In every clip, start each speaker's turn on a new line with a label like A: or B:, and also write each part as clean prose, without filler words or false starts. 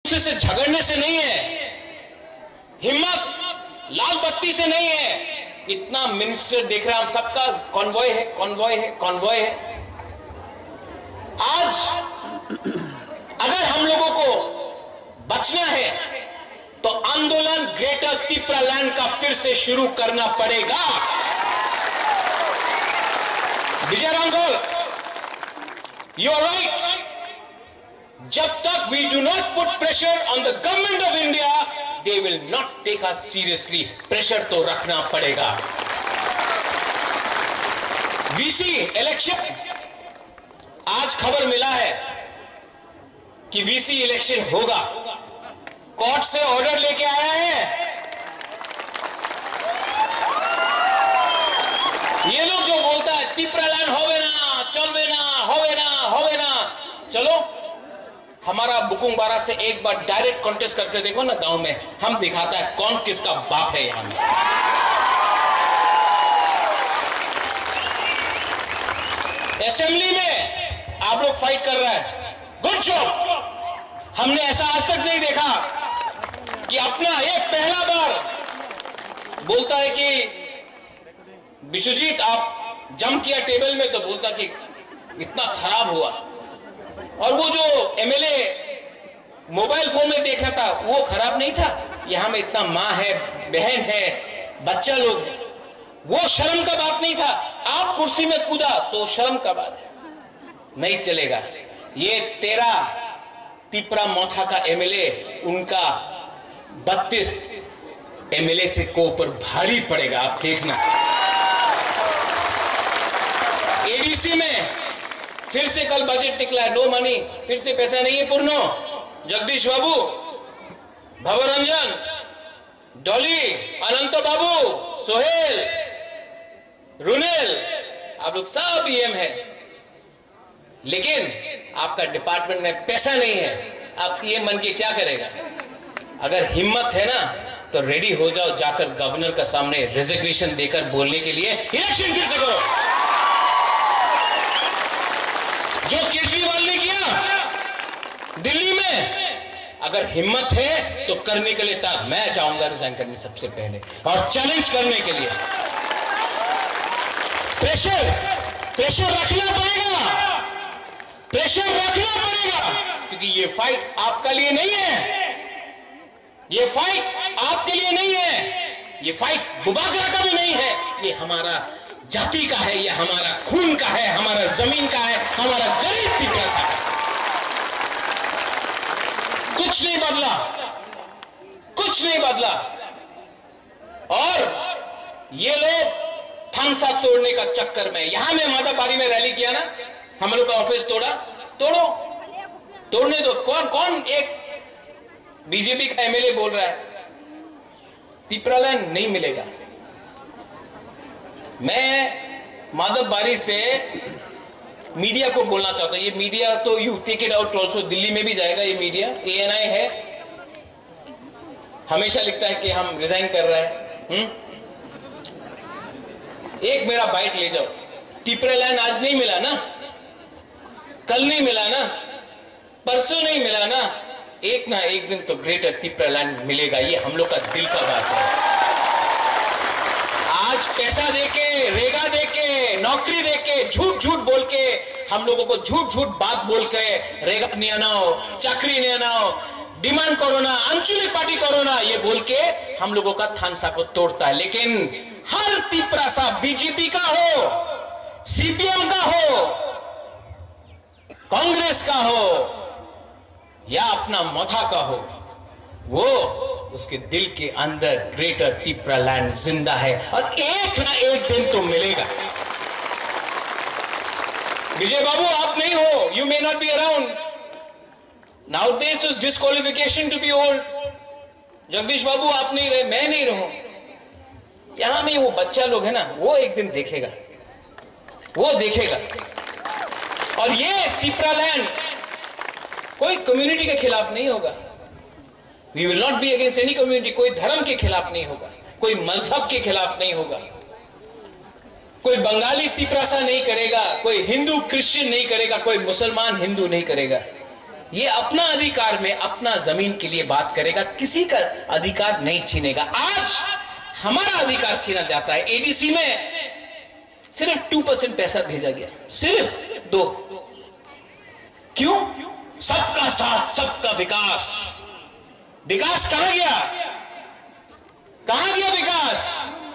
A: से झगड़ने से नहीं है, हिम्मत लाल बत्ती से नहीं है। इतना मिनिस्टर देख रहा, हम सबका कॉन्वॉय है, कॉन्वॉय है, कॉन्वॉय है। आज अगर हम लोगों को बचना है तो आंदोलन ग्रेटर तिप्रालैंड का फिर से शुरू करना पड़ेगा। Vijay Ramgol, you are right. जब तक we do not put pressure on the government of India, they will not take us seriously. Pressure तो रखना पड़ेगा। वीसी इलेक्शन, आज खबर मिला है कि वीसी इलेक्शन होगा। कोर्ट से ऑर्डर लेके आया है। ये लोग जो बोलता है तिप्रालैंड होवे ना, चलवे ना, होवे ना, होवे ना, चलो हमारा बुकुंगबारा से एक बार डायरेक्ट कॉन्टेस्ट करके देखो ना गांव में, हम दिखाता है कौन किसका बाप है। यहां में असेंबली में आप लोग फाइट कर रहे हैं, गुड जॉब। हमने ऐसा आज तक नहीं देखा कि अपना एक पहला बार बोलता है कि विश्वजीत आप जम किया टेबल में, तो बोलता कि इतना खराब हुआ। और वो जो एमएलए मोबाइल फोन में देख रहा था वो खराब नहीं था। यहां में इतना माँ है, बहन है, बच्चा लोग है, वो शर्म का बात नहीं था। आप कुर्सी में कूदा तो शर्म का बात है, नहीं चलेगा। ये 13 तिप्रा मोथा का एमएलए, उनका 32 एमएलए से को ऊपर भारी पड़ेगा, आप देखना। एडीसी में फिर से कल बजट निकला है, नो मनी, फिर से पैसा नहीं है। पूर्णो, जगदीश बाबू, भवरंजन, डॉली, अनंत बाबू, सोहेल, रुनेल, आप लोग सब ईएम है, लेकिन आपका डिपार्टमेंट में पैसा नहीं है। आप ईएम बन के क्या करेगा? अगर हिम्मत है ना तो रेडी हो जाओ, जाकर गवर्नर का सामने रिजिग्नेशन देकर बोलने के लिए इलेक्शन फिर से करो, जो केजरीवाल ने किया दिल्ली में। अगर हिम्मत है तो करने के लिए मैं जाऊंगा रिजाइन करने सबसे पहले, और चैलेंज करने के लिए। प्रेशर रखना पड़ेगा, प्रेशर रखना पड़ेगा, क्योंकि ये फाइट आपका लिए नहीं है, ये फाइट आपके लिए नहीं है, ये फाइट बुबागरा का भी नहीं है। ये हमारा जाति का है, ये हमारा खून का है, हमारा जमीन का है, हमारा गरीब तिप्रा सा है। कुछ नहीं बदला, कुछ नहीं बदला। और ये लोग थानसा तोड़ने का चक्कर में, यहां में मादाबारी में रैली किया ना, हम लोग का ऑफिस तोड़ा, तोड़ो, तोड़ने दो। कौन एक बीजेपी का एमएलए बोल रहा है तिप्रालैंड नहीं मिलेगा। मैं माधवबारी से मीडिया को बोलना चाहता हूं, ये मीडिया तो you take it out also, Delhi में भी जाएगा ये मीडिया। एएनआई है, हमेशा लिखता है कि हम रिजाइन कर रहे हैं। एक मेरा बाइट ले जाओ, तिप्रालैंड आज नहीं मिला ना, कल नहीं मिला ना, परसों नहीं मिला ना, एक ना एक दिन तो ग्रेटर तिप्रालैंड मिलेगा। ये हम लोग का दिल का बात है। आज पैसा देके, रेगा देके, नौकरी देके, झूठ झूठ बोल के, हम लोगों को झूठ झूठ बात बोल के, रेगा नहीं आनाओ, चाकरी नहीं आनाओ, डिमांड करो ना, आंचलिक पार्टी करो ना, ये बोल के हम लोगों का थानसा को तोड़ता है। लेकिन हर तिप्रा सा बीजेपी का हो, सीपीएम का हो, कांग्रेस का हो, या अपना मोथा का हो, वो उसके दिल के अंदर ग्रेटर तिप्रालैंड जिंदा है, और एक ना एक दिन तो मिलेगा। विजय बाबू आप नहीं हो, you may not be around nowadays, is disqualification to be old. Jagdish बाबू आप नहीं रहे, मैं नहीं रहूं, यहां में वो बच्चा लोग है ना, वो एक दिन देखेगा, वो देखेगा। और ये तिप्रालैंड कोई कम्युनिटी के खिलाफ नहीं होगा। We will not be against any community. कोई धर्म के खिलाफ नहीं होगा, कोई मजहब के खिलाफ नहीं होगा, कोई बंगाली तिप्रासा नहीं करेगा, कोई हिंदू क्रिश्चियन नहीं करेगा, कोई मुसलमान हिंदू नहीं करेगा। ये अपना अधिकार में अपना जमीन के लिए बात करेगा, किसी का अधिकार नहीं छीनेगा। आज हमारा अधिकार छीना जाता है। एडीसी में सिर्फ 2% पैसा भेजा गया, सिर्फ 2। क्यों? सबका साथ सबका विकास। विकास कहां गया? कहां गया विकास?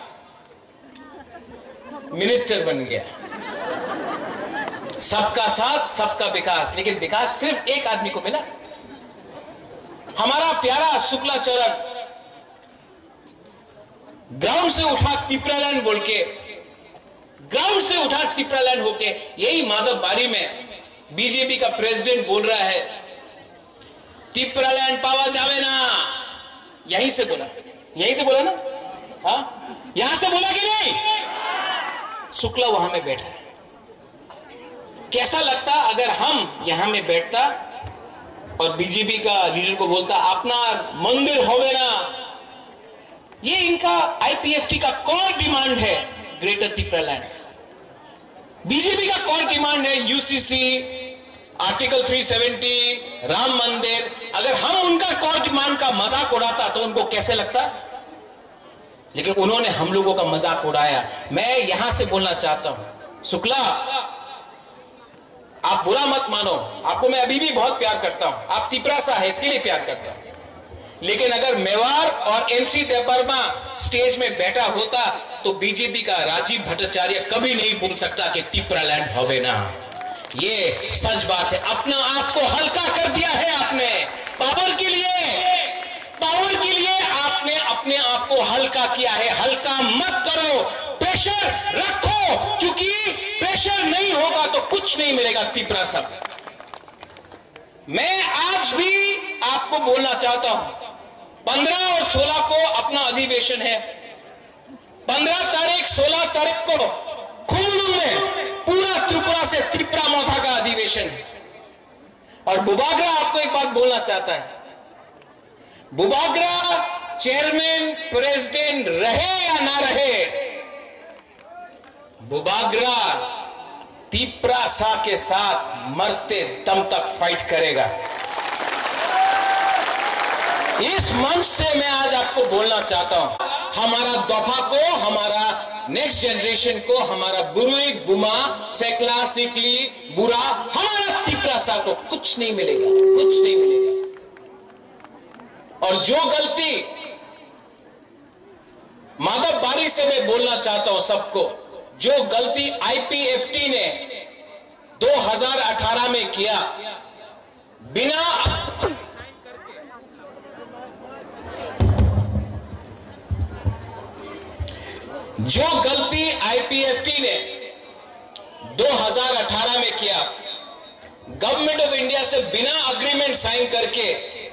A: मिनिस्टर बन गया। सबका साथ सबका विकास, लेकिन विकास सिर्फ एक आदमी को मिला। हमारा प्यारा शुक्लाचरण ग्राउंड से उठा तिपरालैंड बोल के, ग्राउंड से उठा तिपरालैंड होके यही माधव बारी में बीजेपी का प्रेसिडेंट बोल रहा है तिपरालैंड पावा जावे ना। यहीं से बोला, यहीं से बोला ना? हाँ, यहां से बोला कि नहीं? शुक्ला वहां में बैठा है। कैसा लगता अगर हम यहां में बैठता और बीजेपी का लीडर को बोलता अपना मंदिर होवे ना। ये इनका आईपीएफटी का कोर डिमांड है, ग्रेटर तिपरालैंड। बीजेपी का कोर डिमांड है यूसीसी, आर्टिकल 370, राम मंदिर। अगर हम उनका कोर डिमांड का मजाक उड़ाता तो उनको कैसे लगता? लेकिन उन्होंने हम लोगों का मजाक उड़ाया। मैं यहां से बोलना चाहता हूं, शुक्ला आप बुरा मत मानो, आपको मैं अभी भी बहुत प्यार करता हूं। आप तिपरासा है इसके लिए प्यार करता हूं। लेकिन अगर मेवाड़ और एमसी देववर्मा स्टेज में बैठा होता तो बीजेपी का राजीव भट्टाचार्य कभी नहीं बोल सकता कि तिपरालैंड होवे ना। ये सच बात है। अपना आप को हल्का कर दिया है आपने पावर के लिए, पावर के लिए आपने अपने आप को हल्का किया है। हल्का मत करो, प्रेशर रखो, क्योंकि प्रेशर नहीं होगा तो कुछ नहीं मिलेगा। तिपरासा मैं आज भी आपको बोलना चाहता हूं, 15 और 16 को अपना अधिवेशन है। 15 तारीख 16 तारीख को खुमलुंग में पूरा त्रिपुरा से त्रिपुरा मोथा का अधिवेशन है। और बुबागरा आपको एक बात बोलना चाहता है, बुबागरा चेयरमैन प्रेसिडेंट रहे या ना रहे, बुबागरा तिपरासा के साथ मरते दम तक फाइट करेगा। इस मंच से मैं आज आपको बोलना चाहता हूं, हमारा दफा को, हमारा नेक्स्ट जनरेशन को, हमारा बुरुई, बुमा, सेकला, सिकली, बुरा, हमारा तिपरासा को कुछ नहीं मिलेगा, कुछ नहीं मिलेगा। और जो गलती माधव बारी से मैं बोलना चाहता हूं सबको, जो गलती आईपीएफटी ने 2018 में किया, बिना जो गलती आईपीएफटी ने 2018 में किया, गवर्नमेंट ऑफ इंडिया से बिना अग्रीमेंट साइन करके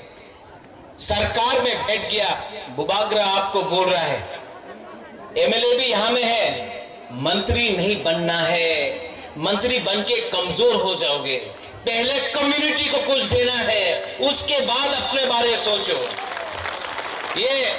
A: सरकार में बैठ गया। बुबागरा आपको बोल रहा है, एमएलए भी यहां में है, मंत्री नहीं बनना है। मंत्री बनके कमजोर हो जाओगे। पहले कम्युनिटी को कुछ देना है, उसके बाद अपने बारे सोचो। ये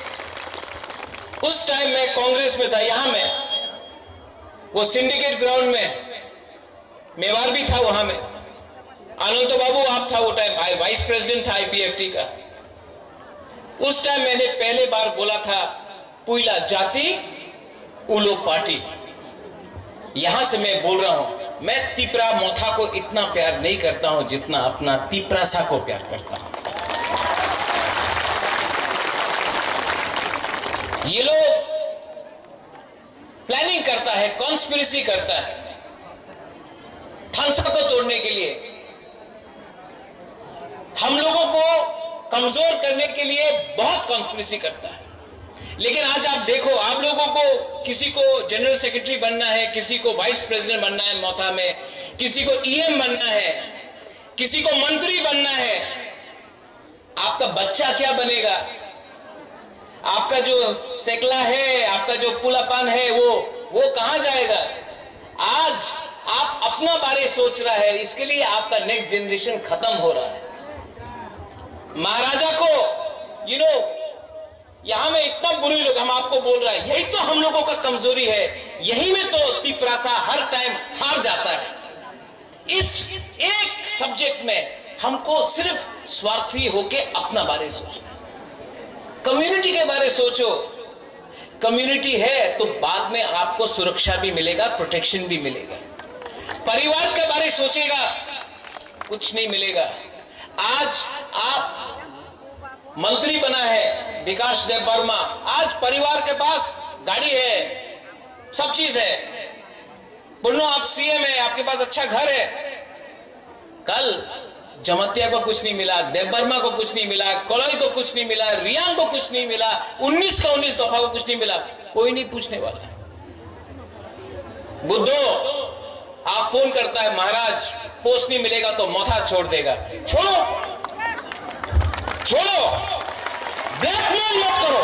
A: उस टाइम मैं कांग्रेस में था, यहां में वो सिंडिकेट ग्राउंड में मेवाड़ भी था, वहां में अनंत बाबू आप था, वो टाइम वाइस प्रेसिडेंट था आईपीएफटी का। उस टाइम मैंने पहले बार बोला था, पुइला जाति उलो पार्टी। यहां से मैं बोल रहा हूं, मैं तिपरा मोथा को इतना प्यार नहीं करता हूं जितना अपना तिपरासा को प्यार करता हूं। ये लोग प्लानिंग करता है, कॉन्स्पिरेसी करता है थानसा को तोड़ने के लिए, हम लोगों को कमजोर करने के लिए बहुत कॉन्स्पिरेसी करता है। लेकिन आज आप देखो, आप लोगों को किसी को जनरल सेक्रेटरी बनना है, किसी को वाइस प्रेसिडेंट बनना है मोथा में, किसी को ईएम बनना है, किसी को मंत्री बनना है। आपका बच्चा क्या बनेगा? आपका जो सेकला है, आपका जो पुलापान है, वो कहां जाएगा? आज आप अपना बारे सोच रहा है, इसके लिए आपका नेक्स्ट जनरेशन खत्म हो रहा है। महाराजा को यहां में इतना बुरे लोग, हम आपको बोल रहे हैं, यही तो हम लोगों का कमजोरी है। यही में तो तिपरासा हर टाइम हार जाता है। इस एक सब्जेक्ट में हमको सिर्फ स्वार्थी होके अपना बारे सोचना। कम्युनिटी के बारे सोचो। कम्युनिटी है तो बाद में आपको सुरक्षा भी मिलेगा, प्रोटेक्शन भी मिलेगा। परिवार के बारे सोचेगा, कुछ नहीं मिलेगा। आज आप मंत्री बना है विकास देव वर्मा, आज परिवार के पास गाड़ी है, सब चीज है। बोलो आप सीएम है, आपके पास अच्छा घर है। कल जमतिया को कुछ नहीं मिला, देव वर्मा को कुछ नहीं मिला, कोलोई को कुछ नहीं मिला, रियांग को कुछ नहीं मिला, 19 का 19 दफा को कुछ नहीं मिला, कोई नहीं पूछने वाला। बुद्धो आप फोन करता है, महाराज पोस्ट नहीं मिलेगा तो मौथा छोड़ देगा। छोड़ो छोड़ो, ब्लैकमेल मत करो।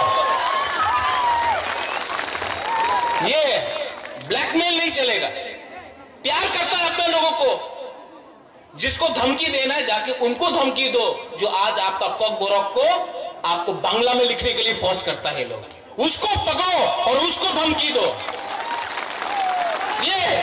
A: ये ब्लैकमेल नहीं चलेगा। प्यार करता है अपने लोगों को, जिसको धमकी देना है जाके उनको धमकी दो। जो आज आपका कॉक बोरक को आपको बांग्ला में लिखने के लिए फोर्स करता है लोग, उसको पकड़ो और उसको धमकी दो। ये